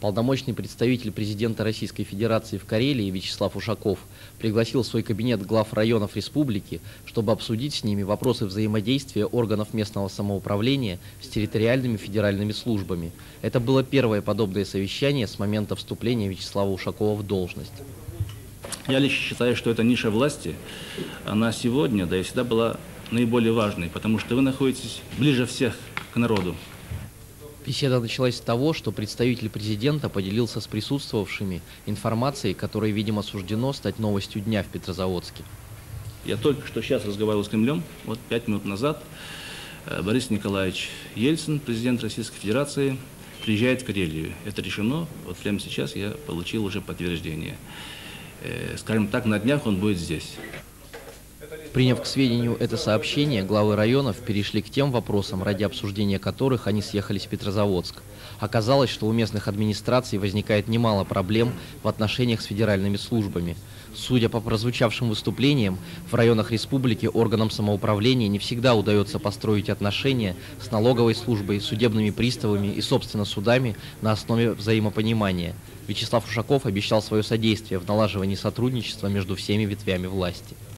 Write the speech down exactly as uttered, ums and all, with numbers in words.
Полномочный представитель президента Российской Федерации в Карелии Вячеслав Ушаков пригласил в свой кабинет глав районов республики, чтобы обсудить с ними вопросы взаимодействия органов местного самоуправления с территориальными федеральными службами. Это было первое подобное совещание с момента вступления Вячеслава Ушакова в должность. Я лично считаю, что эта ниша власти, она сегодня, да и всегда была наиболее важной, потому что вы находитесь ближе всех к народу. Беседа началась с того, что представитель президента поделился с присутствовавшими информацией, которой, видимо, суждено стать новостью дня в Петрозаводске. Я только что сейчас разговаривал с Кремлем, вот пять минут назад, Борис Николаевич Ельцин, президент Российской Федерации, приезжает в Карелию. Это решено, вот прямо сейчас я получил уже подтверждение. Скажем так, на днях он будет здесь. Приняв к сведению это сообщение, главы районов перешли к тем вопросам, ради обсуждения которых они съехались в Петрозаводск. Оказалось, что у местных администраций возникает немало проблем в отношениях с федеральными службами. Судя по прозвучавшим выступлениям, в районах республики органам самоуправления не всегда удается построить отношения с налоговой службой, судебными приставами и, собственно, судами на основе взаимопонимания. Вячеслав Ушаков обещал свое содействие в налаживании сотрудничества между всеми ветвями власти.